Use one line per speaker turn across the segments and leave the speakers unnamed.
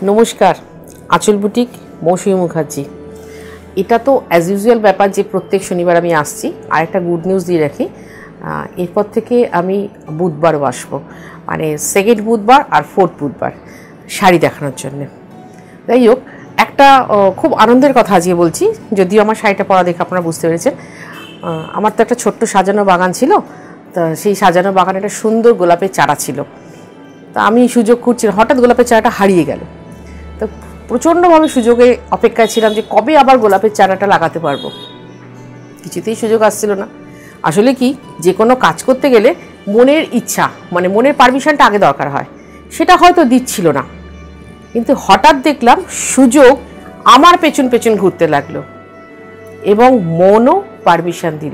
নমস্কার, আঁচল বুটিক মৌসুমী মুখার্জি। এটা তো অ্যাজ ইউজুয়াল ব্যাপার যে প্রত্যেক শনিবার আমি আসছি। আর একটা গুড নিউজ দিয়ে রাখি, এরপর থেকে আমি বুধবারও আসবো, মানে সেকেন্ড বুধবার আর ফোর্থ বুধবার শাড়ি দেখানোর জন্যে। যাই হোক, একটা খুব আনন্দের কথা আজকে বলছি, যদিও আমার শাড়িটা পরা দেখে আপনারা বুঝতে পেরেছেন। আমার তো একটা ছোট্ট সাজানো বাগান ছিল, তা সেই সাজানো বাগানে একটা সুন্দর গোলাপের চারা ছিল। তা আমি সুযোগ খুঁজছিলাম, হঠাৎ গোলাপের চারাটা হারিয়ে গেল। তো প্রচণ্ডভাবে সুযোগে অপেক্ষায় ছিলাম যে কবে আবার গোলাপের চারাটা লাগাতে পারবো। কিছুতেই সুযোগ আসছিল না। আসলে কি, যে কোনো কাজ করতে গেলে মনের ইচ্ছা, মানে মনের পারমিশনটা আগে দরকার হয়, সেটা হয়তো দিচ্ছিল না। কিন্তু হঠাৎ দেখলাম সুযোগ আমার পেছন পেছন ঘুরতে লাগলো এবং মনও পারমিশন দিল।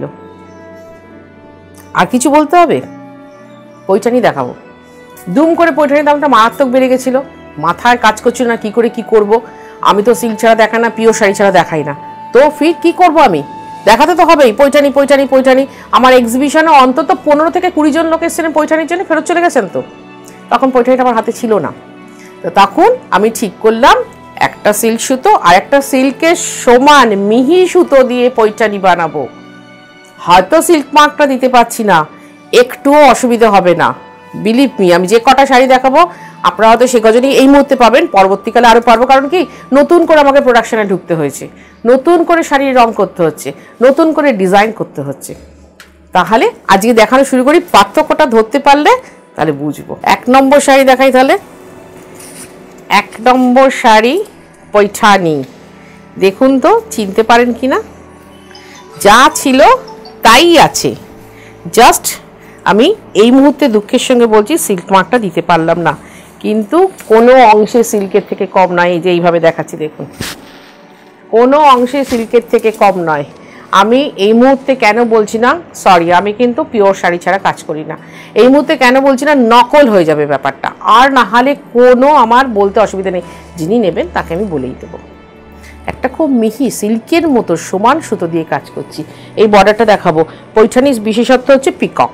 আর কিছু বলতে হবে? পৈঠানি দেখাবো। দুম করে পৈঠানির দামটা মারাত্মক বেড়ে গেছিলো, মাথায় কাজ করছিল না কি করে কি করব। আমি তো সিল্ক ছাড়া দেখাই না, পিওর শাড়ি ছাড়া দেখাই না, তো ফির কি করব আমি? দেখাতে তো হবেই। পৈঠানি পৈঠানি পৈঠানি। আমার এক্সিবিশনে অন্তত 15 থেকে 20 জন লোক এসেছিলেন পৈঠানির জন্য, ফেরত চলে গেছেন। তো তখন পৈঠানিটা আমার হাতে ছিল না। তো তখন আমি ঠিক করলাম একটা সিল্ক সুতো আর একটা সিল্কের সমান মিহি সুতো দিয়ে পৈঠানি বানাবো। হয়তো সিল্ক মার্কটা দিতে পারছি না, একটুও অসুবিধা হবে না। বিলিভ মি, আমি যে কটা শাড়ি দেখাবো আপনারা হয়তো সে কজনই এই মুহূর্তে পাবেন, পরবর্তীকালে আরও পারবো। কারণ কি, নতুন করে আমাকে প্রোডাকশানে ঢুকতে হয়েছে, নতুন করে শাড়ির রং করতে হচ্ছে, নতুন করে ডিজাইন করতে হচ্ছে। তাহলে আজকে দেখানো শুরু করি, পার্থক্যটা ধরতে পারলে তাহলে বুঝবো। 1 নম্বর শাড়ি দেখাই তাহলে। 1 নম্বর শাড়ি পৈঠানি। দেখুন তো চিনতে পারেন কি না? যা ছিল তাই আছে, জাস্ট আমি এই মুহূর্তে দুঃখের সঙ্গে বলছি সিল্ক মার্কটা দিতে পারলাম না, কিন্তু কোনো অংশে সিল্কের থেকে কম নয়। এই যে এইভাবে দেখাচ্ছি দেখুন, কোনো অংশে সিল্কের থেকে কম নয়। আমি এই মুহূর্তে কেন বলছি না, সরি, আমি কিন্তু পিওর শাড়ি ছাড়া কাজ করি না। এই মুহূর্তে কেন বলছি না, নকল হয়ে যাবে ব্যাপারটা। আর না হলে কোনো আমার বলতে অসুবিধা নেই, যিনি নেবেন তাকে আমি বলেই দেবো। একটা খুব মিহি সিল্কের মতো সমান সুতো দিয়ে কাজ করছি। এই বর্ডারটা দেখাবো। পৈঠানির বিশেষত্ব হচ্ছে পিকক।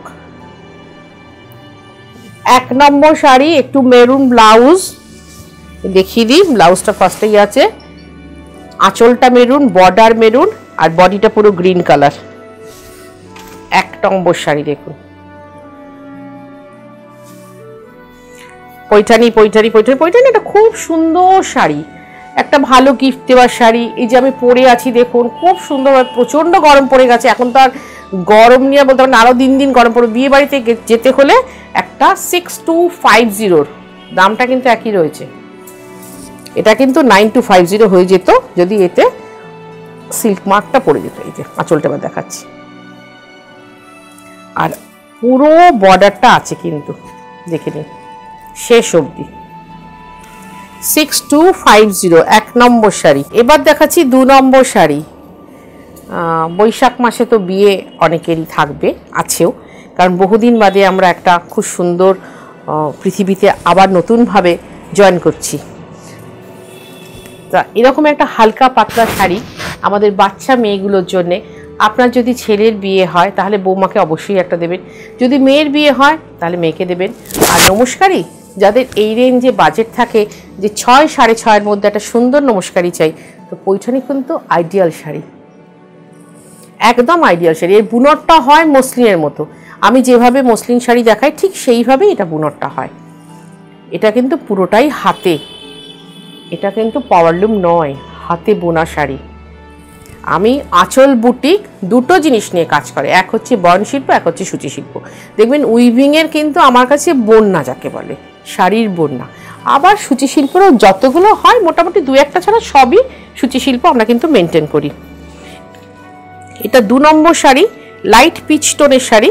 1 নম্বর শাড়ি, একটু মেরুন ব্লাউজ দেখিয়ে দিই। ব্লাউজটা ফার্স্টেই আছে, আঁচলটা মেরুন, বর্ডার মেরুন, আর বডিটা পুরো গ্রিন কালার। 1 নম্বর শাড়ি দেখুন, পৈঠানি পৈঠানি পৈঠানি পৈঠানি। একটা খুব সুন্দর শাড়ি, একটা ভালো গিফট দেওয়ার শাড়ি। এই যে আমি পরে আছি দেখুন, খুব সুন্দর। প্রচণ্ড গরম পড়ে গেছে, এখন তো আর গরম নিয়ে বলতে পারেন, আরও দিন দিন গরম পড়বে। বিয়ে বাড়িতে যেতে হলে একটা 6250, দামটা কিন্তু একই রয়েছে। এটা কিন্তু 9250 হয়ে যেত যদি এতে সিল্ক মার্কটা পড়ে যেত। এই যে আঁচলটা এবার দেখাচ্ছি, আর পুরো বর্ডারটা আছে কিন্তু, দেখে নিন শেষ অবধি। 6250, 1 নম্বর শাড়ি। এবার দেখাচ্ছি 2 নম্বর শাড়ি। বৈশাখ মাসে তো বিয়ে অনেকেরই থাকবে, আছেও, কারণ বহুদিন বাদে আমরা একটা খুব সুন্দর পৃথিবীতে আবার নতুনভাবে জয়েন করছি। তা এরকম একটা হালকা পাতলা শাড়ি আমাদের বাচ্চা মেয়েগুলোর জন্যে। আপনার যদি ছেলের বিয়ে হয় তাহলে বৌমাকে অবশ্যই একটা দেবেন, যদি মেয়ের বিয়ে হয় তাহলে মেয়েকে দেবেন। আর নমস্কারী, যাদের এই রেঞ্জে বাজেট থাকে যে 6 সাড়ে 6-এর মধ্যে একটা সুন্দর নমস্কারী চাই, তো পৈঠানি কিন্তু আইডিয়াল শাড়ি, একদম আইডিয়াল শাড়ি। এর বুনটটা হয় মসলিনের মতো। আমি যেভাবে মসলিন শাড়ি দেখাই ঠিক সেইভাবেই এটা বুনটটা হয়। এটা কিন্তু পুরোটাই হাতে, এটা কিন্তু পাওয়ারলুম নয়, হাতে বোনা শাড়ি। আমি আঁচল বুটিক দুটো জিনিস নিয়ে কাজ করে, এক হচ্ছে বয়ন শিল্প, এক হচ্ছে সূচি শিল্প। দেখবেন উইভিংয়ের কিন্তু আমার কাছে বন্যা যাকে বলে, শাড়ির বন্যা। আবার সূচি শিল্পেরও যতগুলো হয় মোটামুটি 2-1টা ছাড়া সবই সূচি শিল্প আমরা কিন্তু মেনটেন করি। এটা 2 নম্বর শাড়ি, লাইট পিচ টোনের শাড়ি।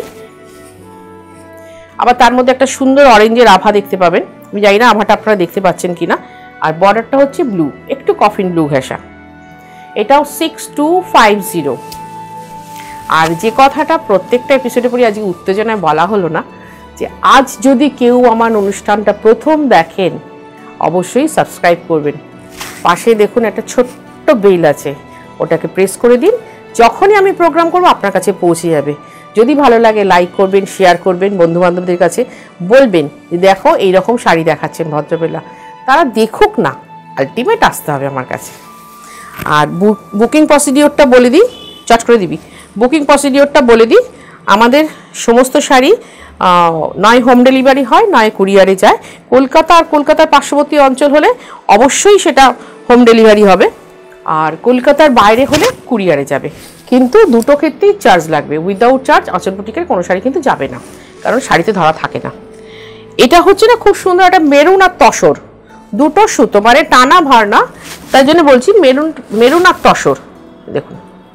আবার তার মধ্যে একটা সুন্দর অরেঞ্জের আভা দেখতে পাবেন, আমি জানি না আভাটা আপনারা দেখতে পাচ্ছেন কিনা। আর বর্ডারটা হচ্ছে ব্লু, একটু কফিন ব্লু ঘেঁষা। এটাও 6250। আর যে কথাটা প্রত্যেকটা এপিসোডে পরে আজকে উত্তেজনায় বলা হলো না, যে আজ যদি কেউ আমার অনুষ্ঠানটা প্রথম দেখেন অবশ্যই সাবস্ক্রাইব করবেন। পাশে দেখুন একটা ছোট্ট বেল আছে, ওটাকে প্রেস করে দিন, যখনই আমি প্রোগ্রাম করব আপনার কাছে পৌঁছে যাবে। যদি ভালো লাগে লাইক করবেন, শেয়ার করবেন, বন্ধুবান্ধবদের কাছে বলবেন যে দেখো এইরকম শাড়ি দেখাচ্ছেন ভদ্রবেলা, তারা দেখুক না, আলটিমেট আসতে হবে আমার কাছে। আর বুকিং প্রসিডিওরটা বলে দিই, চট করে দিবি। বুকিং প্রসিডিওরটা বলে দিই, আমাদের সমস্ত শাড়ি নয় হোম ডেলিভারি হয়, নয় কুরিয়ারে যায়। কলকাতা আর কলকাতার পার্শ্ববর্তী অঞ্চল হলে অবশ্যই সেটা হোম ডেলিভারি হবে, আর কলকাতার বাইরে হলে কুরিয়ারে যাবে। কিন্তু দুটো ক্ষেত্রেই চার্জ লাগবে। উইদাউট চার্জ আঁচল বুটিকের কোনো শাড়ি কিন্তু যাবে না, কারণ শাড়িতে ধরা থাকে না। এটা হচ্ছে না খুব সুন্দর একটা মেরুন আর তসর, দুটো সুতো, মানে টানা ভার না, তাই জন্য বলছি মেরুন আর তসর। দেখুন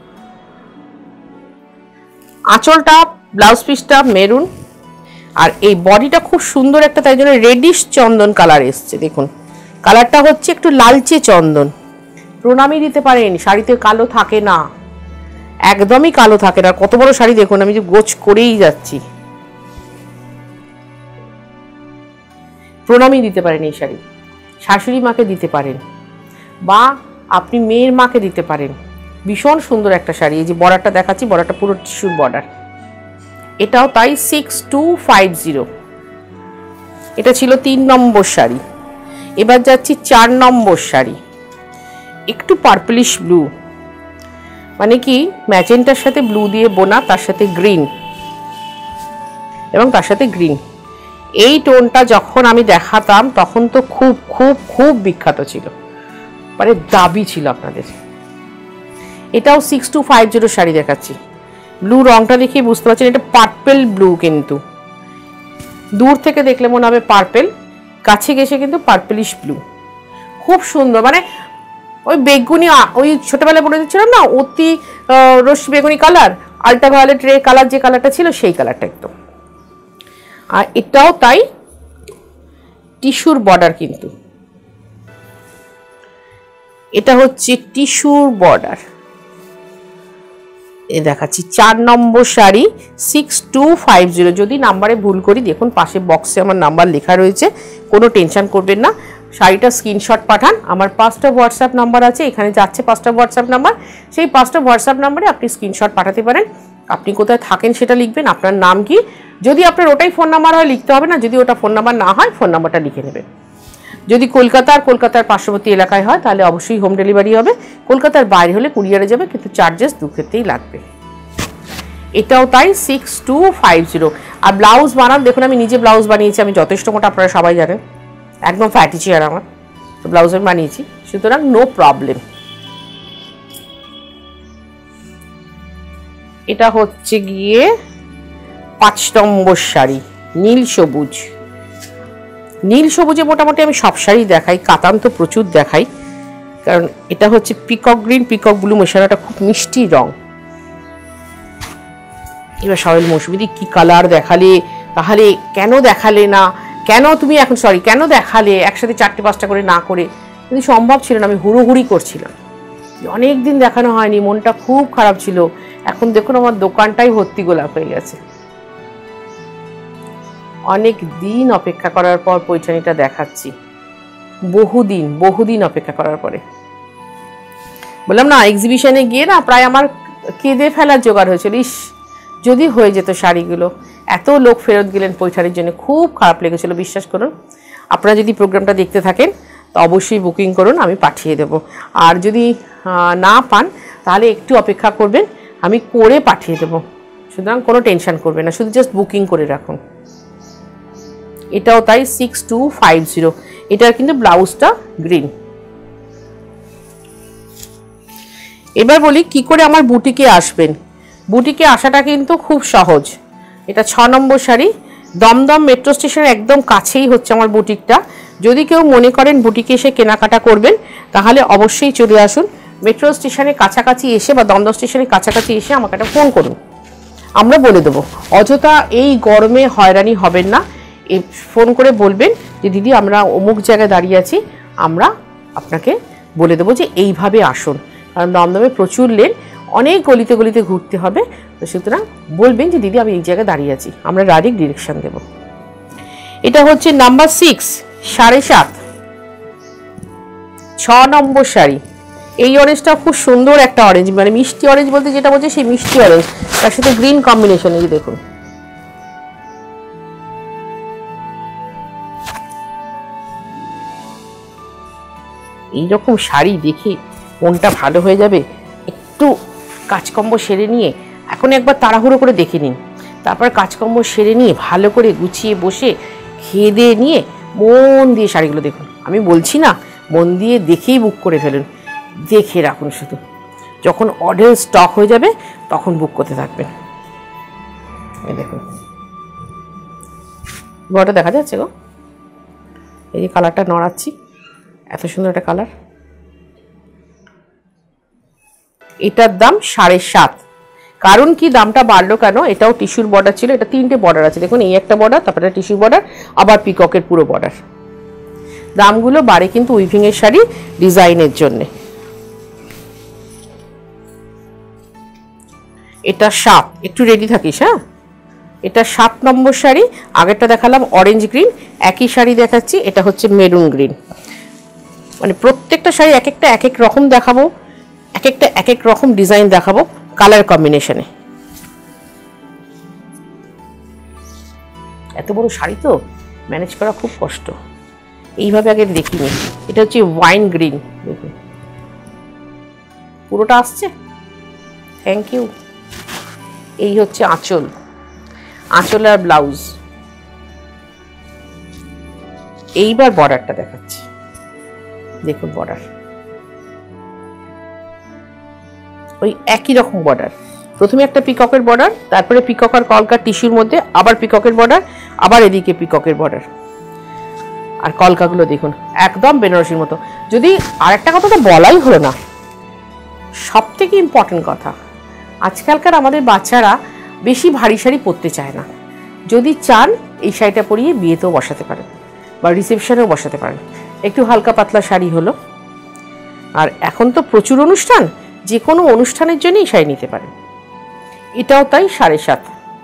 আঁচলটা, ব্লাউজ পিসটা মেরুন, আর এই বডিটা খুব সুন্দর একটা, তাই জন্য রেডিশ চন্দন কালার এসছে। দেখুন কালারটা হচ্ছে একটু লালচে চন্দন। প্রণামী দিতে পারেন, শাড়িতে কালো থাকে না, একদমই কালো থাকে না। কত বড় শাড়ি দেখুন, আমি যে গোছ করেই যাচ্ছি। প্রণামী দিতে পারেন এই শাড়ি, শাশুড়ি মাকে দিতে পারেন, বা আপনি মেয়ের মাকে দিতে পারেন। ভীষণ সুন্দর একটা শাড়ি। এই যে বর্ডারটা দেখাচ্ছি, বর্ডারটা পুরো টিস্যুর বর্ডার। এটাও তাই 6250। এটা ছিল 3 নম্বর শাড়ি। এবার যাচ্ছি 4 নম্বর শাড়ি, একটু পার্পলিশ ব্লু, মানে কি ম্যাজেন্টার সাথে ব্লু দিয়ে বোনা, তার সাথে গ্রিন এবং তার সাথে গ্রিন। এই টোনটা যখন আমি দেখাতাম তখন তো খুব খুব খুব বিখ্যাত ছিল, মানে দাবি ছিল আপনাদের। এটাও 6250 শাড়ি দেখাচ্ছি। ব্লু রংটা দেখে বুঝতে পারছেন এটা পার্পেল ব্লু, কিন্তু দূর থেকে দেখলে মনে হবে পার্পেল, কাছে গেছে কিন্তু পার্পেলিশ ব্লু। খুব সুন্দর, মানে ওই বেগুনি, ওই ছোটবেলায় বলে দিচ্ছিলাম না অতি রশ্মি বেগুনি কালার, আল্ট্রাভায়োলেট রে কালার, যে কালারটা ছিল সেই কালারটা একদম। আর এটাও তাই টিস্যুর বর্ডার, কিন্তু এটা হচ্ছে টিস্যুর বর্ডার। এ দেখাচ্ছি 4 নম্বর শাড়ি 6250। যদি নাম্বারে ভুল করি দেখুন পাশে বক্সে আমার নাম্বার লেখা রয়েছে, কোনো টেনশন করবেন না। শাড়িটা স্ক্রিনশট পাঠান, আমার 5টা হোয়াটসঅ্যাপ নাম্বার আছে, এখানে যাচ্ছে 5টা হোয়াটসঅ্যাপ নাম্বার। সেই 5টা হোয়াটসঅ্যাপ নাম্বারে আপনি স্ক্রিনশট পাঠাতে পারেন। আপনি কোথায় থাকেন সেটা লিখবেন, আপনার নাম কি, যদি আপনার ওটাই ফোন নাম্বার হয় লিখতে হবে না, যদি ওটা ফোন নাম্বার না হয় ফোন নাম্বারটা লিখে নেবেন। যদি কলকাতা আর কলকাতার পার্শ্ববর্তী এলাকায় হয় তাহলে অবশ্যই হোম ডেলিভারি হবে, কলকাতার বাইরে হলে কুরিয়ারে যাবে, কিন্তু চার্জেস দু ক্ষেত্রেই লাগবে। এটাও তাই 6250। আর ব্লাউজ বানান দেখুন, আমি নিজে ব্লাউজ বানিয়েছি, আমি যথেষ্ট মোটা, আপনারা সবাই জানেন, একদম ফ্যাটি চেয়ার আমার, তো ব্লাউজ আমি বানিয়েছি, সুতরাং নো প্রবলেম। এটা হচ্ছে গিয়ে 5 নম্বর শাড়ি, নীল সবুজ। নীল সবুজে মোটামুটি আমি সব শাড়ি দেখাই, কাতান তো প্রচুর দেখাই, কারণ এটা হচ্ছে পিকক গ্রিন পিকক ব্লু মেশানোটা, খুব মিষ্টি রং। এবার সবাই মৌসুমিদি কি কালার দেখালে, তাহলে কেন দেখালে না, কেন তুমি এখন কেন দেখালে একসাথে 4-5টা করে না করে, কিন্তু সম্ভব ছিল না, আমি হুড়োহুড়ি করছিলাম, অনেক দিন দেখানো হয়নি, মনটা খুব খারাপ ছিল। এখন দেখুন আমার দোকানটাই ভর্তি গোলাপ হয়ে গেছে। অনেক দিন অপেক্ষা করার পর পৈঠানিটা দেখাচ্ছি, বহুদিন অপেক্ষা করার পরে। বললাম না এক্সিবিশনে গিয়ে না প্রায় আমার কেঁদে ফেলার জোগাড় হয়েছিল, ইস যদি হয়ে যেত শাড়িগুলো। এত লোক ফেরত গেলেন পৈঠানির জন্য, খুব খারাপ লেগেছিল, বিশ্বাস করুন। আপনারা যদি প্রোগ্রামটা দেখতে থাকেন তো অবশ্যই বুকিং করুন, আমি পাঠিয়ে দেব। আর যদি না পান তাহলে একটু অপেক্ষা করবেন, আমি করে পাঠিয়ে দেব, সুতরাং কোনো টেনশন করবেন না, শুধু জাস্ট বুকিং করে রাখুন। এটাও তাই 6250। এটার কিন্তু ব্লাউজটা গ্রিন। এবার বলি কি করে আমার বুটিকে আসবেন। বুটিকে আসাটা কিন্তু খুব সহজ। এটা 6 নম্বর শাড়ি, দমদম মেট্রো স্টেশনের একদম কাছেই হচ্ছে আমার বুটিকটা। যদি কেউ মনে করেন বুটিকে এসে কেনাকাটা করবেন তাহলে অবশ্যই চলে আসুন মেট্রো স্টেশনের কাছাকাছি এসে, বা দমদম স্টেশনের কাছাকাছি এসে আমাকে একটা ফোন করুন, আমরা বলে দেবো। অযথা এই গরমে হয়রানি হবেন না, ফোন করে বলবেন যে দিদি আমরা অমুক জায়গায় দাঁড়িয়ে আছি, আমরা আপনাকে বলে দেবো যে এইভাবে আসুন, কারণ দমদমে প্রচুর লেন, অনেক গলিতে গলিতে ঘুরতে হবে, তো সুতরাং বলবেন যে দিদি আমি এই জায়গায় দাঁড়িয়ে আছি, আমরা ডাইরেক্ট ডিরেকশন দেব। এটা হচ্ছে নাম্বার 6, 7.5, 6 নম্বর শাড়ি। এই অরেঞ্জটা খুব সুন্দর একটা অরেঞ্জ, মানে মিষ্টি অরেঞ্জ বলতে যেটা বলছে সেই মিষ্টি অরেঞ্জ, তার সাথে গ্রিন কম্বিনেশন। এই দেখুন এইরকম শাড়ি দেখে মনটা ভালো হয়ে যাবে। একটু কাজকর্ম সেরে নিয়ে এখন একবার তাড়াহুড়ো করে দেখে নিন, তারপর কাজকর্ম সেরে নিয়ে ভালো করে গুছিয়ে বসে খেয়ে দিয়ে নিয়ে মন দিয়ে শাড়িগুলো দেখুন। আমি বলছি না, মন দিয়ে দেখেই বুক করে ফেলুন, দেখে রাখুন। শুধু যখন অর্ডার স্টক হয়ে যাবে তখন বুক করতে থাকবেন। এই দেখুন বড়টা দেখা যাচ্ছে গো, এই যে কালারটা নড়াচ্ছি, এত সুন্দর একটা কালার। এটার দাম 7.5। কারণ কি দামটা বাড়লো কেন, এটাও টিস্যুর বর্ডার ছিল, এটা 3টে বর্ডার আছে দেখুন, এই একটা বর্ডার, তারপরে টিস্যুর বর্ডার, আবার পিককের পুরো বর্ডার। দামগুলো বাড়ে কিন্তু উইভিং এর শাড়ি ডিজাইনের জন্য। এটা 7, একটু রেডি থাকিস। হ্যাঁ, এটা 7 নম্বর শাড়ি। আগেরটা দেখালাম অরেঞ্জ গ্রিন, একই শাড়ি দেখাচ্ছি, এটা হচ্ছে মেরুন গ্রিন। মানে প্রত্যেকটা শাড়ি এক একটা এক এক রকম দেখাবো, এক একটা এক এক রকম ডিজাইন দেখাবো কালার কম্বিনেশনে। এত বড় শাড়ি তো ম্যানেজ করা খুব কষ্ট, এইভাবে আগে দেখিনি। এটা হচ্ছে ওয়াইন গ্রিন, দেখুন পুরোটা আসছে। Thank you. এই হচ্ছে আঁচল, আঁচল আর ব্লাউজ। এইবার বর্ডারটা দেখাচ্ছি, দেখুন বর্ডার ওই একই রকম বর্ডার। প্রথমে একটা পিককের বর্ডার, তারপরে পিকক আর কলকার টিস্যুর মধ্যে আবার পিককের বর্ডার, আবার এদিকে পিককের বর্ডার। আর কলকাগুলো দেখুন একদম বেনারসির মতো। যদি আর একটা কথা তো বলাই হলো না, সব থেকে ইম্পর্টেন্ট কথা, আজকালকার আমাদের বাচ্চারা বেশি ভারী শাড়ি পরতে চায় না। যদি চান এই শাড়িটা পরিয়ে বিয়েতেও বসাতে পারেন বা রিসেপশনেও বসাতে পারেন। একটু হালকা পাতলা শাড়ি হলো। আর এখন তো প্রচুর অনুষ্ঠান, যে কোনো অনুষ্ঠানের জন্য এই শাড়ি নিতে পারেন। এটাও তাই 7.5।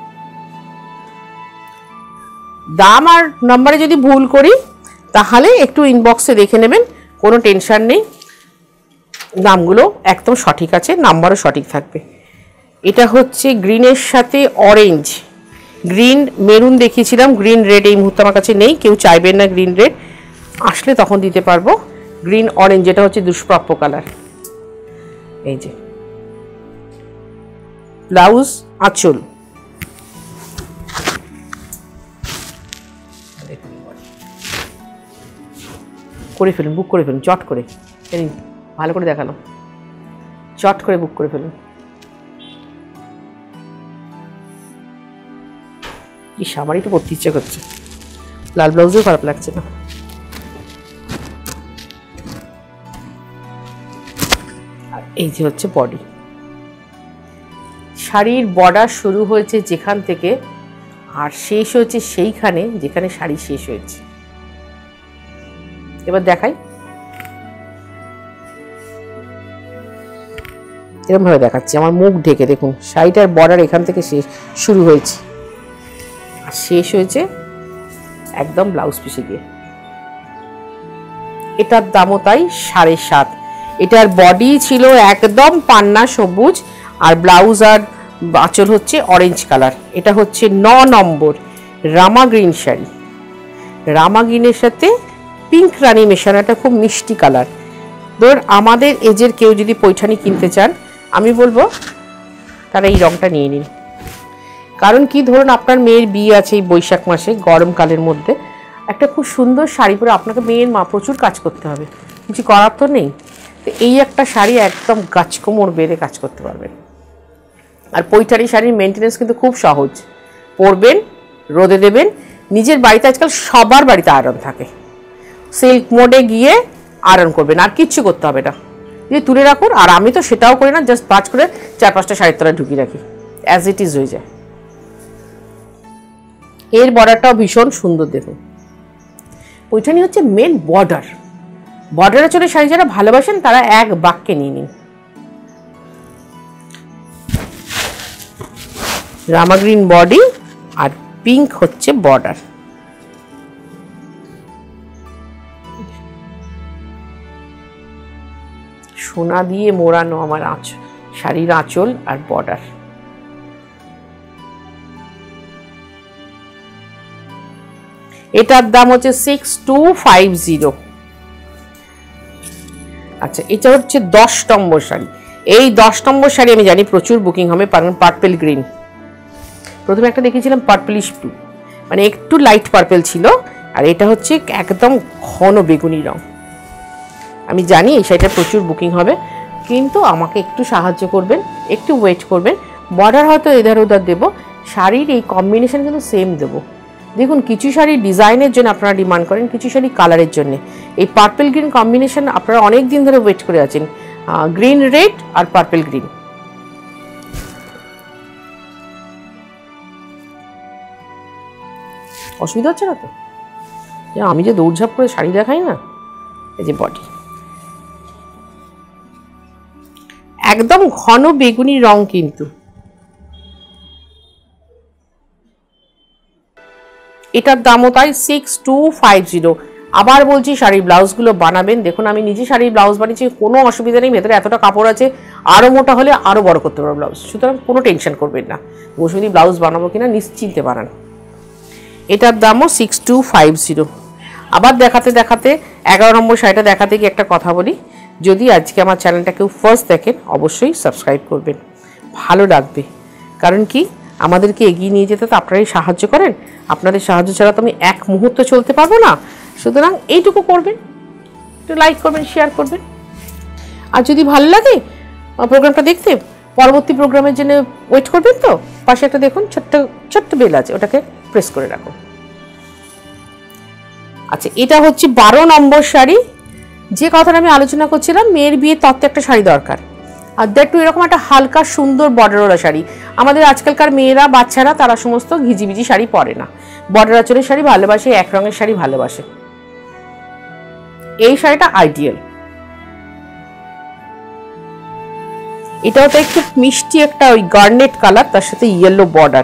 দাম আর নম্বরে যদি ভুল করি তাহলে একটু ইনবক্সে দেখে নেবেন, কোনো টেনশন নেই, দামগুলো একদম সঠিক আছে, নাম্বারও সঠিক থাকবে। এটা হচ্ছে গ্রিনের সাথে অরেঞ্জ, গ্রিন মেরুন দেখিয়েছিলাম, গ্রিন রেড এই মুহূর্তে আমার কাছে নেই, কেউ চাইবেন না গ্রিন রেড, আসলে তখন দিতে পারবো। গ্রিন অরেঞ্জ, এটা হচ্ছে দুষ্প্রাপ্য কালার। এই যে ব্লাউজ, আঁচল, করে ফেলুন, বুক করে ফেলুন চট করে। ভালো করে দেখালো, চট করে বুক করে ফেলুন। কি সামারই তো পড়তে ইচ্ছে করছে, লাল ব্লাউজেও খারাপ লাগছে না। আর এই যে হচ্ছে বডি। শাড়ির বর্ডার শুরু হয়েছে যেখান থেকে আর শেষ হয়েছে সেইখানে যেখানে শাড়ি শেষ হয়েছে। এবার দেখাই, এরকম ভাবে দেখাচ্ছি, আমার মুখ ঢেকে দেখুন। শাড়িটার বর্ডার এখান থেকে শেষ শুরু হয়েছে আর শেষ হয়েছে একদম ব্লাউজ পিসে গিয়ে। এটার দামও তাই 7.5। এটার বডি ছিল একদম পান্না সবুজ আর ব্লাউজ আর আঁচল হচ্ছে অরেঞ্জ কালার। এটা হচ্ছে 9 নম্বর রামা গ্রিন শাড়ি। রামা গ্রিনের সাথে পিঙ্ক রানী মেশানোটা খুব মিষ্টি কালার। ধর আমাদের এজের কেউ যদি পৈঠানি কিনতে চান, আমি বলবো তারা এই রংটা নিয়ে নিন। কারণ কি, ধরুন আপনার মেয়ের বিয়ে আছে এই বৈশাখ মাসে, গরমকালের মধ্যে একটা খুব সুন্দর শাড়ি পরে আপনাকে, মেয়ের মা প্রচুর কাজ করতে হবে, কিছু করার তো নেই, তো এই একটা শাড়ি একদম গাছকোমর বেঁধে কাজ করতে পারবেন। আর পৈঠানি শাড়ির মেনটেনেন্স কিন্তু খুব সহজ, পরবেন, রোদে দেবেন। নিজের বাড়িতে আজকাল সবার বাড়িতে আয়রন থাকে, সিল্ক মোডে গিয়ে আয়রন করবেন, আর কিচ্ছু করতে হবে না, দিয়ে তুলে রাখুন। আর আমি তো সেটাও করি না, জাস্ট ভাঁজ করে 4-5টা শাড়ির তলায় ঢুকিয়ে রাখি, অ্যাজ ইট ইজ হয়ে যায়। এর বর্ডারটাও ভীষণ সুন্দর দেখুন। পৈঠানি হচ্ছে মেন বর্ডার। বর্ডারে চলে শাড়ি যারা ভালোবাসেন তারা এক বাক্যে নিয়ে নিন। রামা গ্রিন বডি আর পিঙ্ক হচ্ছে বর্ডার। সোনা দিয়ে মোড়ানো আমার শাড়ির আঁচল আর বর্ডার। এটার দাম হচ্ছে 6250। আচ্ছা, এটা হচ্ছে 10 নম্বর শাড়ি। এই 10 নম্বর শাড়ি আমি জানি প্রচুর বুকিং হবে, কারণ পার্পল গ্রিন। প্রথমে একটা দেখিয়েছিলাম পার্পলিশ ব্লু, মানে একটু লাইট পার্পল ছিল, আর এটা হচ্ছে একদম ঘন বেগুনি রং। আমি জানি এই শাড়িটা প্রচুর বুকিং হবে, কিন্তু আমাকে একটু সাহায্য করবেন, একটু ওয়েট করবেন। বর্ডার হয়তো এধার ওধার দেবো, শাড়ির এই কম্বিনেশন কিন্তু সেম দেবো। দেখুন, কিছু শাড়ি ডিজাইনের জন্য আপনারা ডিমান্ড করেন, কিছু শাড়ি কালারের জন্য। এই পার্পল গ্রিন কম্বিনেশন আপনারা অনেক দিন ধরে ওয়েট করে আছেন, গ্রিন রেড আর পার্পল গ্রিন। অসুবিধা হচ্ছে না তো? আমি যে দৌড়ঝাঁপ করে শাড়ি দেখাই না, এই যে বডি একদম ঘন বেগুনি রং, কিন্তু এটার দামও তাই 6250। আবার বলছি, শাড়ির ব্লাউজগুলো বানাবেন। দেখুন, আমি নিজে শাড়ির ব্লাউজ বানিয়েছি, কোনো অসুবিধা নেই। ভেতরে এতটা কাপড় আছে, আরও মোটা হলে আরও বড় করতে পারবো ব্লাউজ, সুতরাং কোনো টেনশন করবেন না। মৌসুমী ব্লাউজ বানাবো কিনা নিশ্চিন্তে বানান। এটার দামও 6250। আবার দেখাতে দেখাতে 11 নম্বর শাড়িটা দেখাতে গিয়ে একটা কথা বলি, যদি আজকে আমার চ্যানেলটা কেউ ফার্স্ট দেখেন, অবশ্যই সাবস্ক্রাইব করবেন, ভালো লাগবে। কারণ কি, আমাদেরকে এগিয়ে নিয়ে যেতে তো আপনারাই সাহায্য করেন। আপনাদের সাহায্য ছাড়া তো আমি এক মুহূর্ত চলতে পারবো না। সুতরাং এইটুকু করবেন, একটু লাইক করবেন, শেয়ার করবেন। আর যদি ভালো লাগে প্রোগ্রামটা দেখতে, পরবর্তী প্রোগ্রামের জন্য ওয়েট করবেন। তো পাশে একটা দেখুন ছোট্ট ছোট্ট বেল আছে, ওটাকে প্রেস করে রাখুন। আচ্ছা, এটা হচ্ছে 12 নম্বর শাড়ি। যে কথাটা আমি আলোচনা করছিলাম, মেয়ের বিয়ে তত্ত্বে একটা শাড়ি দরকার, আর দেখো এরকম একটা হালকা সুন্দর বর্ডারওয়ালা শাড়ি। আমাদের আজকালকার মেয়েরা, বাচ্চারা, তারা সমস্ত ঘিজিবিজি শাড়ি পরে না, বর্ডার আঁচলের শাড়ি ভালোবাসে, এক রঙের শাড়ি ভালোবাসে। এই শাড়িটা আইডিয়াল। এটাও তো একটু মিষ্টি একটা ওই গার্নেট কালার, তার সাথে ইয়েলো বর্ডার।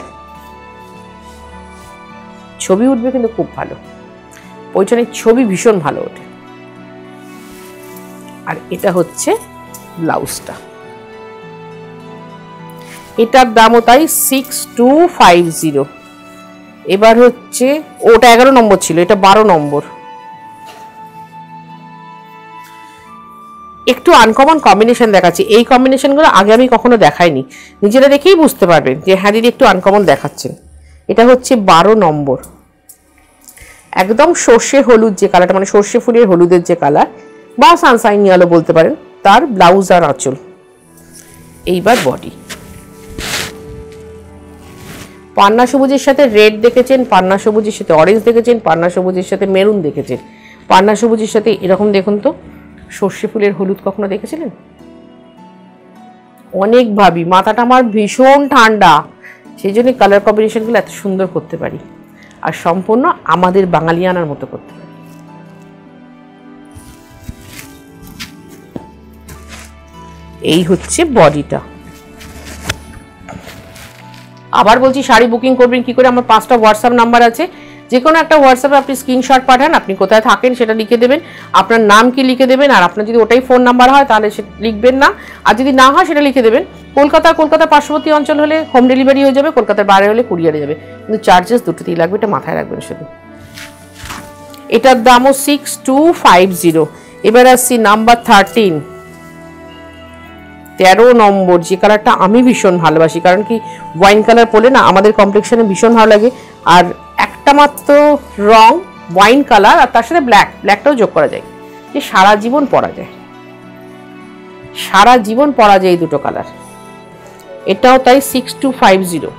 ছবি উঠবে কিন্তু খুব ভালো, পৈঠানির ছবি ভীষণ ভালো ওঠে। আর এটা হচ্ছে ব্লাউজটা। এটার দামও তাই 6250। এবার হচ্ছে, ওটা 11 নম্বর ছিল, এটা 12 নম্বর। একটু আনকমন কম্বিনেশন দেখাচ্ছি। এই কম্বিনেশনগুলো আগে আমি কখনো দেখাইনি, নিজেরা দেখেই বুঝতে পারবেন যে হ্যাঁ দিদি একটু আনকমন দেখাচ্ছেন। এটা হচ্ছে 12 নম্বর, একদম সর্ষে হলুদ যে কালারটা, মানে সর্ষে ফুলের হলুদের যে কালার, বা সানশাইন ইয়েলো বলতে পারেন, তার ব্লাউজ আর আঁচল। এইবার বডি, পান্না সবুজের সাথে রেড দেখেছেন, পান্না সবুজের সাথে অরেঞ্জ দেখেছেন, পান্না সবুজের সাথে মেরুন দেখেছেন, পান্না সবুজের সাথে এরকম দেখুন তো সর্ষে ফুলের হলুদ কখনো দেখেছিলেন? অনেক ভাবি, মাথাটা আমার ভীষণ ঠান্ডা, সেই জন্য কালার কম্বিনেশনগুলো এত সুন্দর করতে পারি, আর সম্পূর্ণ আমাদের বাঙালিয়ানার মতো করতে পারি। এই হচ্ছে বডিটা। আবার বলছি, শাড়ি বুকিং করবেন কি করে? আমার 5টা হোয়াটসঅ্যাপ নাম্বার আছে, যে কোনো একটা হোয়াটসঅ্যাপে আপনি স্ক্রিনশট পাঠান, আপনি কোথায় থাকেন সেটা লিখে দেবেন, আপনার নাম কি লিখে দেবেন, আর আপনার যদি ওটাই ফোন নাম্বার হয় তাহলে সে লিখবেন না, আর যদি না হয় সেটা লিখে দেবেন কলকাতার পার্শ্ববর্তী অঞ্চল হলে হোম ডেলিভারি হয়ে যাবে, কলকাতার বাইরে হলে কুরিয়ারে যাবে, কিন্তু চার্জেস দুটোতেই লাগবে, এটা মাথায় রাখবেন শুধু। এটার দামও 6250। এবার আসছি নাম্বার 13 নম্বর, যে কালারটা আমি ভীষণ ভালোবাসি। কারণ কি, ওয়াইন কালার পরলে না আমাদের কমপ্লেক্সনে ভীষণ ভালো লাগে। আর একটা মাত্র রং ওয়াইন কালার, আর তার সাথে ব্ল্যাকটাও যোগ করা যায়, যে সারা জীবন পরা যায়, সারা জীবন পরা যায় এই দুটো কালার। এটাও তাই 6250।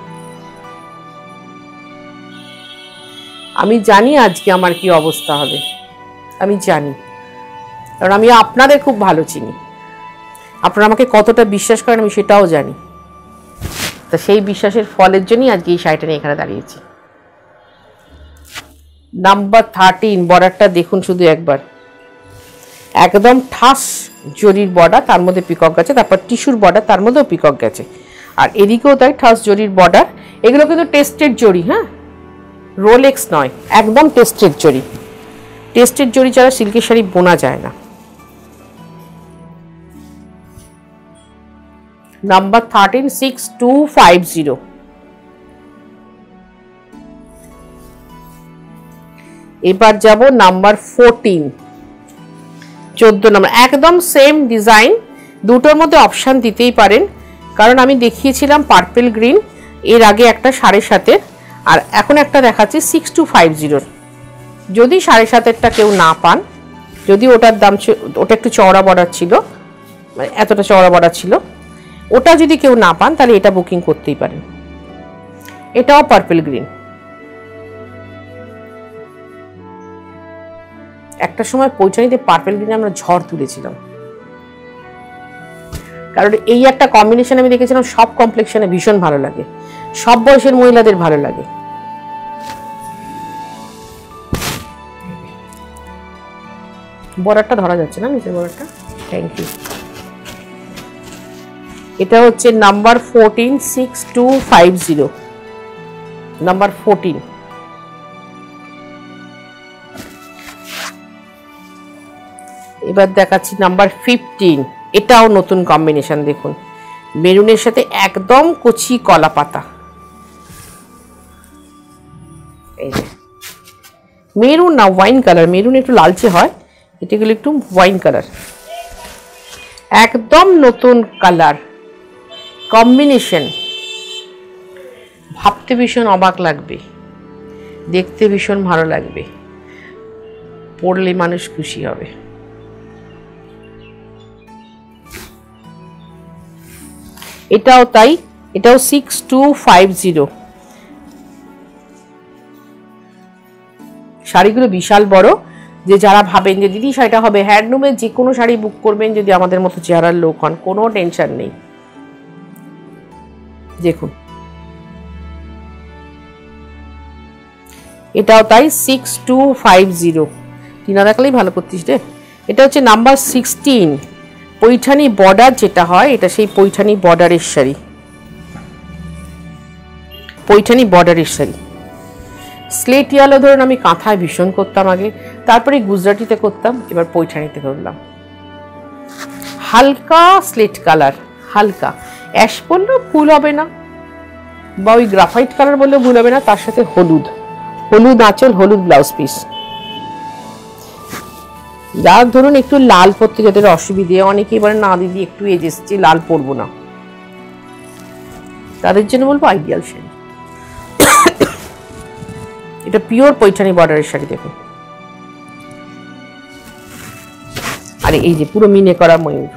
আমি জানি আজকে আমার কি অবস্থা হবে, আমি জানি, কারণ আমি আপনাদের খুব ভালো চিনি, আপনারা আমাকে কতটা বিশ্বাস করেন আমি সেটাও জানি। তা সেই বিশ্বাসের ফলের জন্যই আজকে এই শাড়িটা নিয়ে এখানে দাঁড়িয়েছি। নাম্বার 13, বর্ডারটা দেখুন শুধু একবার, একদম ঠাস জরির বর্ডার, তার মধ্যে পিকক গেছে, তারপর টিস্যুর বর্ডার, তার মধ্যেও পিকক গেছে, আর এদিকেও তাই ঠাস জরির বর্ডার। এগুলো কিন্তু টেস্টেড জরি, হ্যাঁ, রোলেক্স নয়, একদম টেস্টেড জরি। টেস্টেড জরি ছাড়া সিল্কের শাড়ি বোনা যায় না। নাম্বার 13, 6250। এবার যাব নাম্বার 14। 14 নম্বর, একদম সেম ডিজাইন, দুটোর মধ্যে অপশান দিতেই পারেন, কারণ আমি দেখিয়েছিলাম পার্পেল গ্রিন এর আগে একটা 7.5-এর, আর এখন একটা দেখাচ্ছি 6250। যদি 7.5-এরটা কেউ না পান, যদি ওটার দাম, ওটা একটু চওড়া বর্ডার ছিল, মানে এতটা চওড়া বর্ডার ছিল, ওটা যদি কেউ না পান তাহলে এটা বুকিং করতেই পারেন। এটাও পার্পেল গ্রিন। একটা সময় পৈঠানিতে পার্পেল গ্রিনে আমরা ঝড় তুলেছিলাম, কারণ এই একটা কম্বিনেশন আমি দেখেছিলাম সব কমপ্লেক্সনে ভীষণ ভালো লাগে, সব বয়সের মহিলাদের ভালো লাগে। বর্ডারটা ধরা যাচ্ছে না, নিচের বর্ডারটা, থ্যাংক ইউ। এটা হচ্ছে নাম্বার 14, 6250, নাম্বার 14। এবার দেখাচ্ছি নাম্বার 15। এটাও নতুন কম্বিনেশন, দেখুন মেরুনের সাথে একদম কচি কলা পাতা। এই যে মেরুন না ওয়াইন কালার, মেরুন একটু লালচে হয়, এটা গেলে একটু ওয়াইন কালার, একদম নতুন কালার কম্বিনেশন। ভাবতে ভীষণ অবাক লাগবে, দেখতে ভীষণ ভালো লাগবে, পড়লে মানুষ খুশি হবে। এটাও তাই, এটাও 6250। শাড়িগুলো বিশাল বড়, যে যারা ভাবেন যে দিদি শাড়িটা হবে হ্যান্ডলুমের, যে কোনো শাড়ি বুক করবেন যদি আমাদের মতো চেহারার লোক হন, কোনো টেনশন নেই। দেখুন এটাও তাই 6250। টিনা দেখালেই ভালো করতিস রে। এটা হচ্ছে নাম্বার 16, পৈঠানি বর্ডার যেটা হয়, এটা সেই পৈঠানি বর্ডারের শাড়ি, পৈঠানি বর্ডারের শাড়ি। স্লেট ইয়ালো ধরুন আমি কাঁথায় ভীষণ করতাম আগে, তারপরে গুজরাটিতে করতাম, এবার পৈঠানিতে করলাম। হালকা স্লেট কালার, হালকা অ্যাশ বললেও ভুল হবে না, বা ওই গ্রাফাইট কালার বললেও ভুল হবে না, তার সাথে হলুদ, হলুদ আঁচল, হলুদ ব্লাউজ পিস। যার ধরুন একটু লাল পরতে যাদের অসুবিধে, অনেকে এবার না দিদি একটু এজ এসছে লাল পরবো না, তাদের জন্য বলবো আইডিয়াল শাড়ি। এটা পিওর পৈঠানি বর্ডারের শাড়ি, দেখুন। আর এই যে পুরো মিনে করা ময়ূর,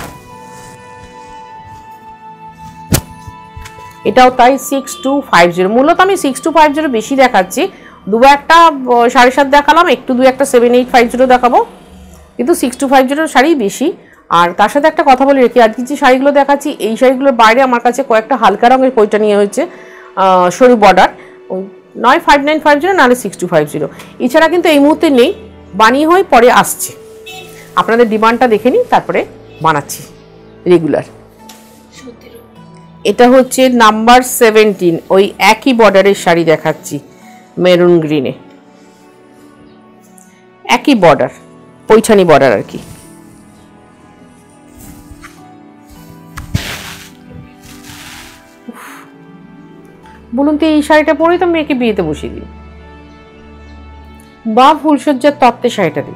এটাও তাই 6250। মূলত আমি 6250 বেশি দেখাচ্ছি, দু একটা 7.5 দেখালাম, একটু দু একটা 7850 দেখাবো, কিন্তু 6250 শাড়ি বেশি। আর তার সাথে একটা কথা বলে রেখি, আজকে যে শাড়িগুলো দেখাচ্ছি এই শাড়িগুলোর বাইরে আমার কাছে কয়েকটা হালকা রঙের পৈঠানি হয়েছে, সরু বর্ডার, নয় 5950 নাহলে 6250। এছাড়া কিন্তু এই মুহূর্তে নেই, বানিয়ে হয়ে পরে আসছে, আপনাদের ডিমান্ডটা দেখে নিই, তারপরে বানাচ্ছি রেগুলার। এটা হচ্ছে নাম্বার 17, ওই একই বর্ডারের শাড়ি দেখাচ্ছি, মেরুন গ্রিনে, একই বর্ডার, পৈঠানি বর্ডার আর কি। বলুন তো এই শাড়িটা পরেই তো মেয়েকে বিয়েতে বসিয়ে দিই, বা ফুলসজ্জার তত্ত্বে শাড়িটা দিই,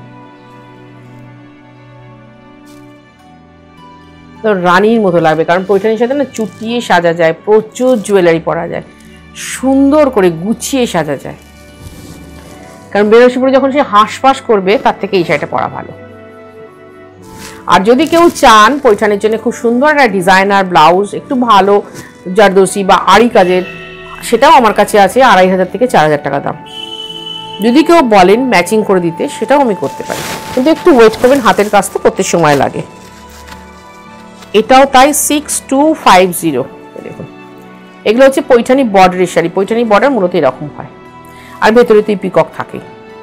তো রানীর মতো লাগবে, কারণ পৈঠানির সাথে না চুটিয়ে সাজা যায়, প্রচুর জুয়েলারি পরা যায়, সুন্দর করে গুছিয়ে সাজা যায়, কারণ বেনারসি পরে যখন সে হাঁসফাঁস করবে তার থেকে এই শাড়িটা পরা ভালো। আর যদি কেউ চান পৈঠানির জন্য খুব সুন্দর একটা ডিজাইনার ব্লাউজ, একটু ভালো জারদোসি বা আড়ি কাজের, সেটাও আমার কাছে আছে 2500 থেকে 4000 টাকা দাম। যদি কেউ বলেন ম্যাচিং করে দিতে, সেটাও আমি করতে পারি, কিন্তু একটু ওয়েট করবেন, হাতের কাজ তো করতে সময় লাগে। এটাও তাই 6250। দেখুন এগুলো হচ্ছে পৈঠানি বর্ডারের শাড়ি, পৈঠানি বর্ডার মূলত এরকম হয়, আর ভেতরে তো পিকক থাকে।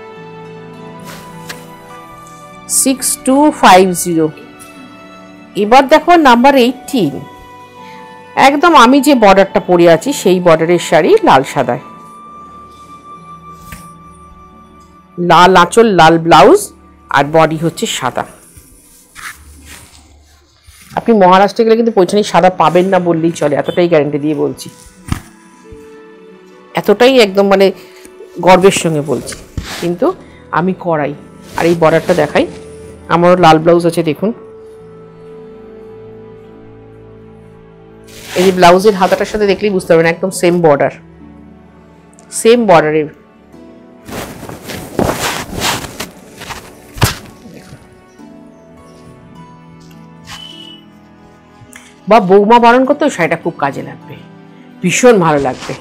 6250। এবার দেখো নাম্বার 18, একদম আমি যে বর্ডারটা পরে আছি সেই বর্ডারের শাড়ি, লাল সাদায়, লাল আঁচল, লাল ব্লাউজ, আর বডি হচ্ছে সাদা। আপনি মহারাষ্ট্রে গেলে কিন্তু পৈঠানি সাদা পাবেন না বললেই চলে, এতটাই গ্যারান্টি দিয়ে বলছি, এতটাই একদম মানে গর্বের সঙ্গে বলছি, কিন্তু আমি করাই। আর এই বর্ডারটা দেখাই, আমারও লাল ব্লাউজ আছে দেখুন। এই যে ব্লাউজের হাতাটার সাথে দেখলেই বুঝতে পারবেন একদম সেম বর্ডার, সেম বর্ডারের। বা বৌমা বারণ করতেও শাড়িটা খুব কাজে লাগবে, ভীষণ ভালো লাগবে।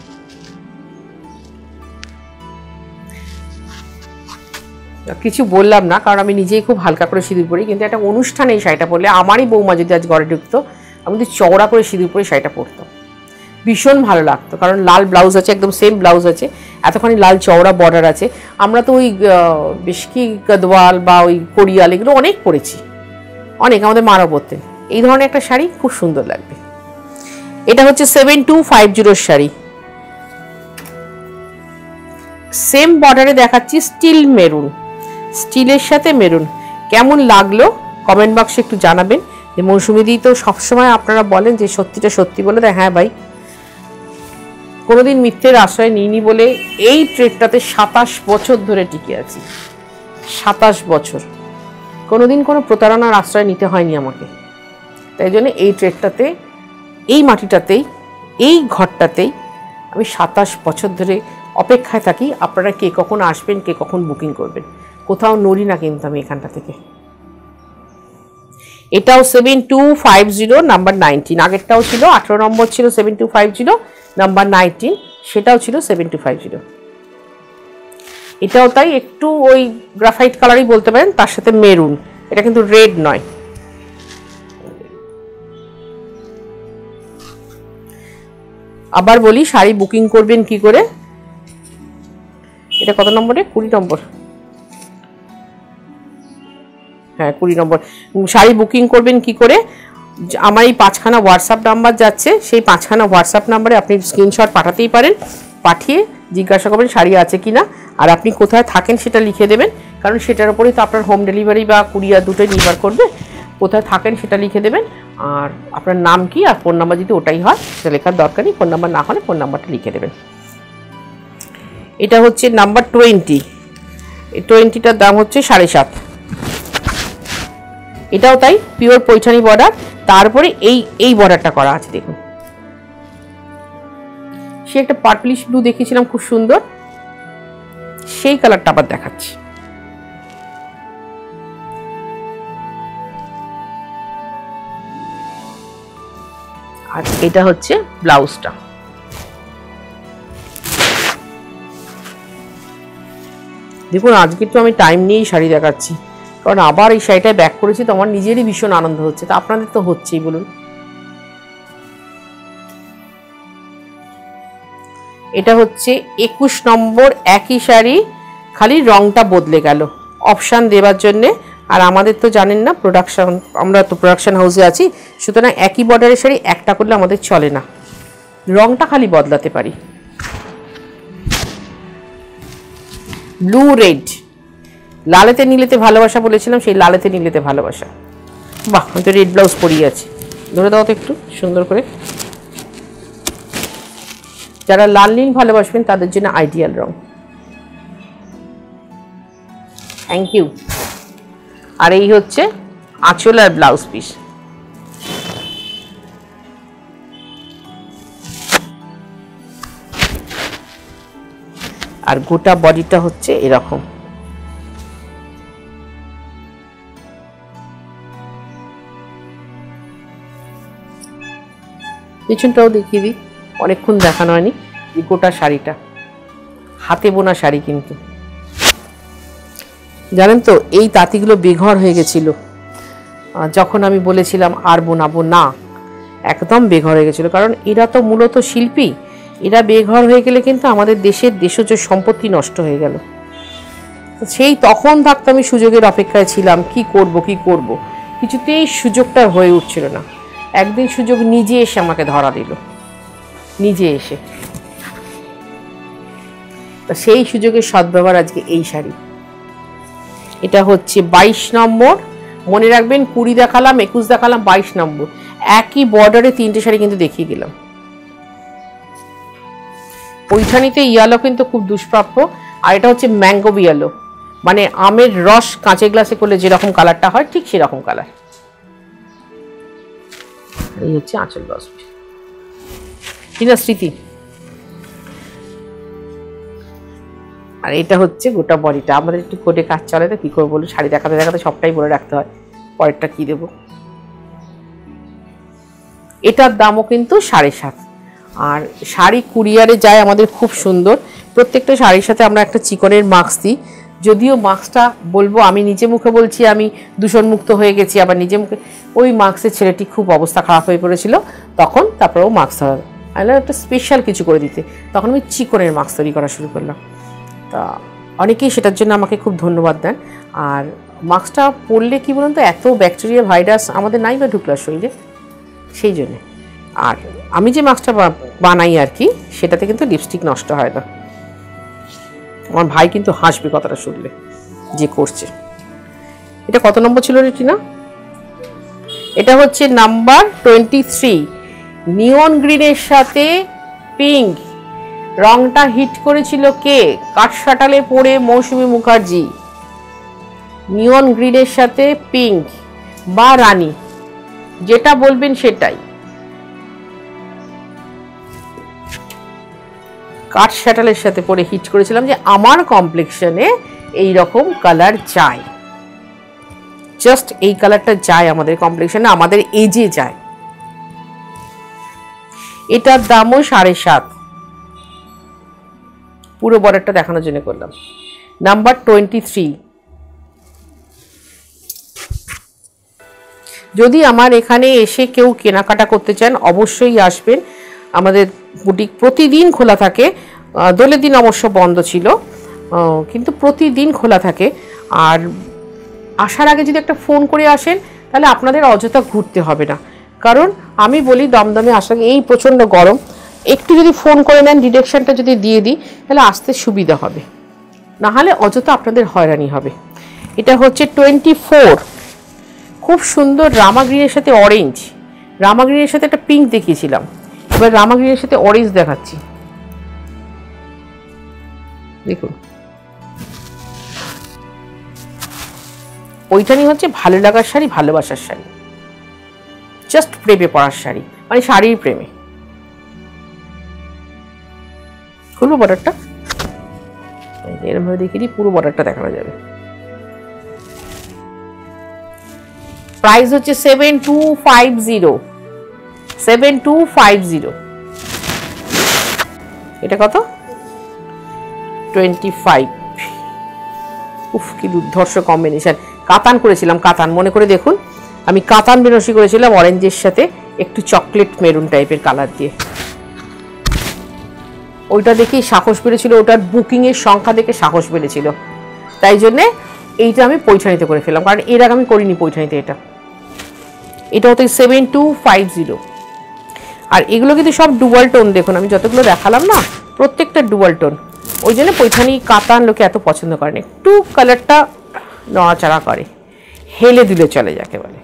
কিছু বললাম না কারণ আমি নিজেই খুব হালকা করে সিঁদুর পরি, কিন্তু একটা অনুষ্ঠানে এই শাড়িটা পরলে, আমারই বৌমা যদি আজ ঘরে ঢুকতো আমি যদি চওড়া করে সিঁদুর পরে শাড়িটা পরতাম, ভীষণ ভালো লাগতো। কারণ লাল ব্লাউজ আছে, একদম সেম ব্লাউজ আছে, এতখানি লাল চওড়া বর্ডার আছে। আমরা তো ওই বেশ কি গদওয়াল বা ওই কোরিয়াল এগুলো অনেক পরেছি, অনেক, আমাদের মারা পরতেন। এই ধরনের একটা শাড়ি খুব সুন্দর লাগবে। এটা হচ্ছে 7250 শাড়ি, সেম বর্ডারে দেখাচ্ছি স্টিল মেরুন, স্টিলের সাথে মেরুন। কেমন লাগলো কমেন্ট বক্সে একটু জানাবেন। যে মৌসুমীদি তো সবসময় আপনারা বলেন যে সত্যিটা সত্যি বলে দেয়। হ্যাঁ ভাই, কোনোদিন মিথ্যের আশ্রয় নিইনি বলে এই ট্রেডটাতে 27 বছর ধরে টিকে আছি। 27 বছর কোনোদিন কোনো প্রতারণার আশ্রয় নিতে হয়নি আমাকে। তাই জন্য এই ট্রেডটাতে, এই মাটিটাতেই, এই ঘরটাতেই আমি 27 বছর ধরে অপেক্ষায় থাকি আপনারা কে কখন আসবেন, কে কখন বুকিং করবেন। কোথাও নড়ি না কিন্তু আমি এখানটা থেকে। এটাও 7250 নাম্বার 19, আগেরটাও ছিল 18 নম্বর ছিল 7250 নাম্বার 19, সেটাও ছিল 7250। এটাও তাই একটু ওই গ্রাফাইট কালারই বলতে পারেন, তার সাথে মেরুন, এটা কিন্তু রেড নয়। আবার বলি শাড়ি বুকিং করবেন কি করে। এটা কত নম্বরে? 20 নম্বর, হ্যাঁ 20 নম্বর। শাড়ি বুকিং করবেন কি করে? আমার এই 5খানা হোয়াটসঅ্যাপ নাম্বার যাচ্ছে, সেই 5খানা হোয়াটসঅ্যাপ নাম্বারে আপনি স্ক্রিনশট পাঠাতেই পারেন। পাঠিয়ে জিজ্ঞাসা করবেন শাড়ি আছে কি না, আর আপনি কোথায় থাকেন সেটা লিখে দেবেন। কারণ সেটার উপরেই তো আপনার হোম ডেলিভারি বা কুরিয়ার দুটোই নির্ভর করবে। কোথায় থাকেন সেটা লিখে দেবেন, আর আপনার নাম কি আর ফোন নাম্বার যদি ওটাই হয় সেটা লেখার দরকার নেই, ফোন নাম্বার না হলে ফোন নাম্বারটা লিখে দেবেন। এটা হচ্ছে নাম্বার 20, এই 20টার দাম হচ্ছে 7.5। এটাও তাই পিওর পৈঠানি বর্ডার, তারপরে এই বর্ডারটা করা আছে দেখুন। সে একটা পার্পলিশ ব্লু দেখিয়েছিলাম খুব সুন্দর, সেই কালারটা আবার দেখাচ্ছি। আর এটা হচ্ছে ব্লাউজটা। দেখুন আজকে তো আমি টাইম নিয়েই শাড়ি দেখাচ্ছি, কারণ আবার এই শাড়িটায় ব্যাক করেছি তো আমার নিজেরই ভীষণ আনন্দ হচ্ছে, তো আপনাদের তো হচ্ছেই বলুন। এটা হচ্ছে 21 নম্বর, একই শাড়ি, খালি রংটা বদলে গেল অপশান দেওয়ার জন্যে। আর আমাদের তো জানেন না প্রোডাকশন, আমরা তো প্রোডাকশন হাউসে আছি, সুতরাং একই বর্ডারের শাড়ি একটা করলে আমাদের চলে না, রংটা খালি বদলাতে পারি। ব্লু রেড, লালেতে নীলেতে ভালোবাসা বলেছিলাম, সেই লালেতে নীলেতে ভালোবাসা। বাহ, আমি তো রেড ব্লাউজ পরিয়ে আছি, ধরে দাও তো একটু সুন্দর করে। যারা লাল নীল ভালোবাসবেন তাদের জন্য আইডিয়াল রং। Thank you. আর এই হচ্ছে আঁচল আর ব্লাউজ পিস। আর গোটা বডিটা হচ্ছে এরকম। পেছনটাও দেখিয়ে দিই, অনেকক্ষণ দেখানো হয়নি। এই গোটা শাড়িটা হাতে বোনা শাড়ি, কিন্তু জানেন তো এই তাঁতিগুলো বেঘর হয়ে গেছিল যখন আমি বলেছিলাম আর বোনাবো না, একদম বেঘর হয়ে গেছিলো। কারণ এরা তো মূলত শিল্পী, এরা বেঘর হয়ে গেলে কিন্তু আমাদের দেশের দেশজ সম্পত্তি নষ্ট হয়ে গেল। সেই তখন থাকতে আমি সুযোগের অপেক্ষায় ছিলাম, কি করব, কিছুতেই সুযোগটা হয়ে উঠছিল না। একদিন সুযোগ নিজে এসে আমাকে ধরা দিল, নিজে এসে। সেই সুযোগের সদ্ব্যবহার আজকে এই শাড়ি। এটা হচ্ছে 22 নম্বর, মনে রাখবেন 20 দেখালাম, 21 দেখালাম, 22 নম্বর, একই বর্ডারে 3টে শাড়ি কিন্তু দেখিয়ে গেলাম। পৈঠানিতে ইয়েলো কিন্তু খুব দুষ্প্রাপ্য, আর এটা হচ্ছে ম্যাঙ্গো ইয়েলো মানে আমের রস কাঁচের গ্লাসে করলে যেরকম কালারটা হয় ঠিক সেরকম কালার। এই হচ্ছে আঁচল ব্লাউজ পিস। কিনা স্মৃতি? আর এটা হচ্ছে গোটা বডিটা। আমাদের একটু কোটে কাজ চলে তো কি করবো, বলো, শাড়ি দেখাতে দেখাতে সবটাই বলে রাখতে হয় পরেরটা কি দেবো। এটার দামও কিন্তু 7.5। আর শাড়ি কুরিয়ারে যায় আমাদের খুব সুন্দর। প্রত্যেকটা শাড়ির সাথে আমরা একটা চিকনের মাস্ক দিই। যদিও মাস্কটা বলবো, আমি নিজে মুখে বলছি আমি দূষণমুক্ত হয়ে গেছি, আবার নিজে মুখে ওই মাস্কের ছেলেটি খুব অবস্থা খারাপ হয়ে পড়েছিল তখন, তারপরেও মাস্ক ধরা আইলে একটা স্পেশাল কিছু করে দিতে, তখন আমি চিকনের মাস্ক তৈরি করা শুরু করলাম। তা অনেকেই সেটার জন্য আমাকে খুব ধন্যবাদ দেন। আর মাস্কটা পরলে কি বলুন তো, এত ব্যাকটেরিয়া ভাইরাস আমাদের নাই বা ঢুকলো শরীরে, সেই জন্যে। আর আমি যে মাস্কটা বানাই আর কি, সেটাতে কিন্তু লিপস্টিক নষ্ট হয় না। আমার ভাই কিন্তু হাসবে কথাটা শুনলে যে করছে। এটা কত নম্বর ছিল রে টিনা? এটা হচ্ছে নাম্বার 23। নিয়ন গ্রিনের সাথে পিঙ্ক রংটা হিট করেছিল কে? কাঠশাটালে পড়ে মৌসুমী মুখার্জি। নিয়ন গ্রিনের সাথে পিঙ্ক বা রানী, যেটা বলবেন সেটাই। কাঠশাটালের সাথে পরে হিট করেছিলাম যে আমার কমপ্লেক্সনে এই রকম কালার চাই, জাস্ট এই কালারটা যায় আমাদের কমপ্লেক্সনে, আমাদের এজে যায়। এটার দামও 7.5। পুরো বর্ডারটা দেখানোর জন্য করলাম। নাম্বার 23। যদি আমার এখানে এসে কেউ কেনাকাটা করতে চান অবশ্যই আসবেন। আমাদের বুটিক প্রতিদিন খোলা থাকে, দোলের দিন অবশ্য বন্ধ ছিল, কিন্তু প্রতিদিন খোলা থাকে। আর আসার আগে যদি একটা ফোন করে আসেন তাহলে আপনাদের অযথা ঘুরতে হবে না। কারণ আমি বলি দমদমে আসার এই প্রচণ্ড গরম, একটু যদি ফোন করে নেন, ডিরেকশনটা যদি দিয়ে দিই তাহলে আসতে সুবিধা হবে, নাহলে অযথা আপনাদের হয়রানি হবে। এটা হচ্ছে 24। খুব সুন্দর রামা গ্রিনের সাথে অরেঞ্জ, রামা গ্রিনের সাথে একটা পিঙ্ক দেখিয়েছিলাম, এবার রামা গ্রিনের সাথে অরেঞ্জ দেখাচ্ছি। দেখুন, ওইটাই হচ্ছে ভালো লাগার শাড়ি, ভালোবাসার শাড়ি, জাস্ট প্রেমে পড়ার শাড়ি, মানে শাড়ির প্রেমে। খুলবো বর্ডারটা, এরকম ভাবে দেখিয়ে দিই, পুরো বর্ডারটা দেখানো যাবে। প্রাইস হচ্ছে 7250। 7250। এটা কত? 25। উফ, কি দুর্ধর্ষ কম্বিনেশন। কাতান করেছিলাম, কাতান মনে করে দেখুন, আমি কাতান বেনারসি করেছিলাম অরেঞ্জের সাথে একটু চকলেট মেরুন টাইপের কালার দিয়ে। ওইটা দেখেই সাহস বেড়েছিল, ওটার বুকিংয়ের সংখ্যা দেখে সাহস বেড়েছিল, তাই জন্যে এইটা আমি পৈঠানিতে করে ফেললাম, কারণ এর আগে আমি করিনি পৈঠানিতে। এটা হচ্ছে 7250। আর এগুলো কিন্তু সব ডুয়াল টোন, দেখুন আমি যতগুলো দেখালাম না প্রত্যেকটা ডুয়াল টোন, ওই জন্য পৈঠানি কাতান লোকে এত পছন্দ করেন, একটু কালারটা নড়াচড়া করে, হেলে দিলে চলে যাকে বলে।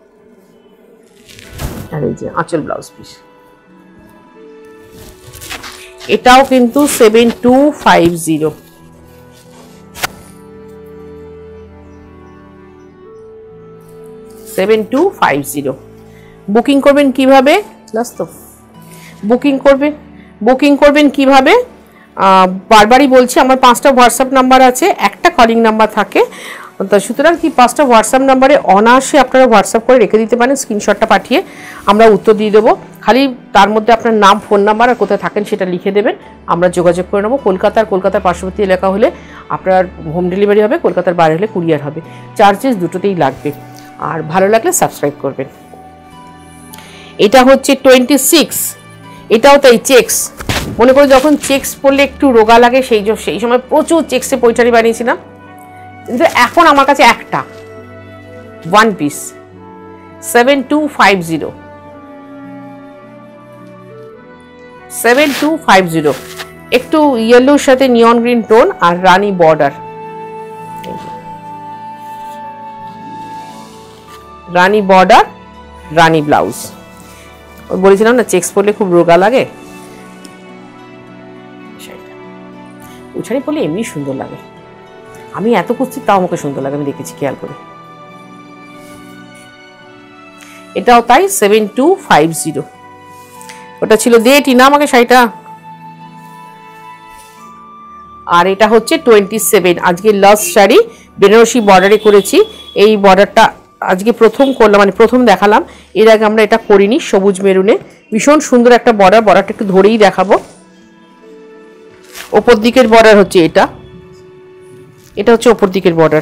আর এই যে আঁচল ব্লাউজ পিস, এটাও কিন্তু 7250। বুকিং করবেন কিভাবে? বুকিং করবেন কিভাবে? বারবারই বলছি, আমার 5টা হোয়াটসঅ্যাপ নাম্বার আছে, একটা কলিং নাম্বার থাকে, তো সুতরাং কি 5টা হোয়াটসঅ্যাপ নাম্বারে অনায়াসে আপনারা হোয়াটসঅ্যাপ করে রেখে দিতে পারেন, স্ক্রিনশটটা পাঠিয়ে আমরা উত্তর দিয়ে দেবো। খালি তার মধ্যে আপনার নাম, ফোন নাম্বার আর কোথায় থাকেন সেটা লিখে দেবেন, আমরা যোগাযোগ করে নেবো। কলকাতার পার্শ্ববর্তী এলাকা হলে আপনার হোম ডেলিভারি হবে, কলকাতার বাইরে হলে কুরিয়ার হবে, চার্জেস দুটোতেই লাগবে। আর ভালো লাগলে সাবস্ক্রাইব করবেন। এটা হচ্ছে 26। এটাও তাই চেক্স, মনে করে যখন চেক্স পরলে একটু রোগা লাগে, সেই সময় প্রচুর চেক্সে পৈঠানি বানিয়েছিলাম, কিন্তু এখন আমার কাছে একটা ওয়ান পিস। 7250। একটু ইয়েলোর সাথে নিয়ন গ্রিন টোন আর রানী বর্ডার, রানী বর্ডার, রানী ব্লাউজ। বলেছিলাম না চেক্স পরলে খুব রোগা লাগে, ওই শাড়ি পরলে এমনি সুন্দর লাগে। আমি এত কুস্তি তাও আমাকে সুন্দর লাগে, আমি দেখেছি খেয়াল করে। এটাও তাই 7250। ওটা ছিল ডেটই না আমাকে শাড়িটা। আর এটা হচ্ছে 27, আজকে লাস্ট শাড়ি, বেনারসি বর্ডারে করেছি। এই বর্ডারটা আজকে প্রথম করলাম, মানে প্রথম দেখালাম, এর আগে আমরা এটা করিনি। সবুজ মেরুনে ভীষণ সুন্দর একটা বর্ডার, বর্ডারটা একটু ধরেই দেখাবো। ওপর দিকের বর্ডার হচ্ছে এটা, এটা হচ্ছে ওপর দিকের বর্ডার।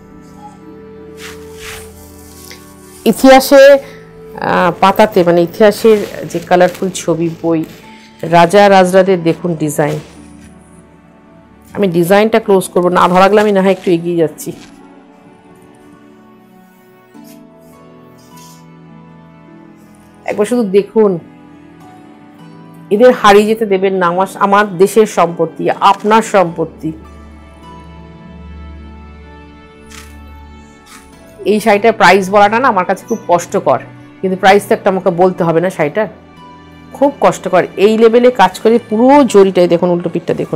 ইতিহাসে পাতাতে, মানে ইতিহাসের যে কালারফুল ছবি বই, রাজা রাজরাদের দেখুন ডিজাইন। আমি ডিজাইনটা ক্লোজ করবো না, ভালো লাগলে আমি না হয় একটু এগিয়ে যাচ্ছি। একবার শুধু দেখুন, এদের হারিয়ে যেতে দেবেন না। আমার দেশের সম্পত্তি, আপনার সম্পত্তি। এই শাড়িটার প্রাইস বলাটা না আমার কাছে খুব কষ্টকর, কিন্তু প্রাইস তো একটা আমাকে বলতে হবে না। শাড়িটার খুব কষ্টকর, এই লেভেলে কাজ করে পুরো জরিটাই দেখুন, উল্টো পিঠটা দেখুন।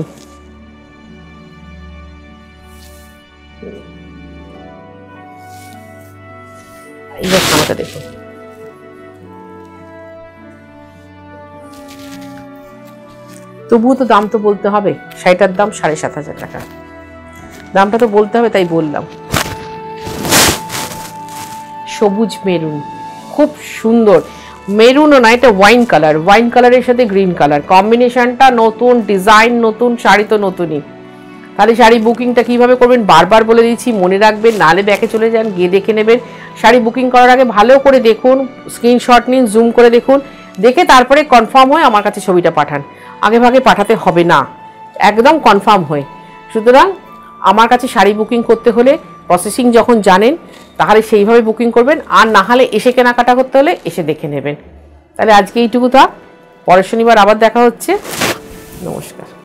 এইবার খানাটা দেখুন, তবুও তো দাম তো বলতে হবে। শাড়িটার দাম 7500 টাকা, দামটা তো বলতে হবে, তাই বললাম। সবুজ মেরুন, খুব সুন্দর। মেরুনও না, এটা ওয়াইন কালার, ওয়াইন কালারের সাথে গ্রিন কালার কম্বিনেশনটা নতুন, ডিজাইন নতুন, শাড়ি তো নতুনই। তাহলে শাড়ি বুকিংটা কিভাবে করবেন বারবার বলে দিচ্ছি, মনে রাখবেন, নালে ব্যাকে চলে যান, গিয়ে দেখে নেবেন। শাড়ি বুকিং করার আগে ভালো করে দেখুন, স্ক্রিনশট নিন, জুম করে দেখুন, দেখে তারপরে কনফার্ম হয়ে আমার কাছে ছবিটা পাঠান। আগে ভাগে পাঠাতে হবে না, একদম কনফার্ম হয়ে। সুতরাং আমার কাছে শাড়ি বুকিং করতে হলে প্রসেসিং যখন জানেন তাহলে সেইভাবে বুকিং করবেন, আর না হলে এসে কেনাকাটা করতে হলে এসে দেখে নেবেন। তাহলে আজকে এইটুকু থাক, পরের শনিবার আবার দেখা হচ্ছে। নমস্কার।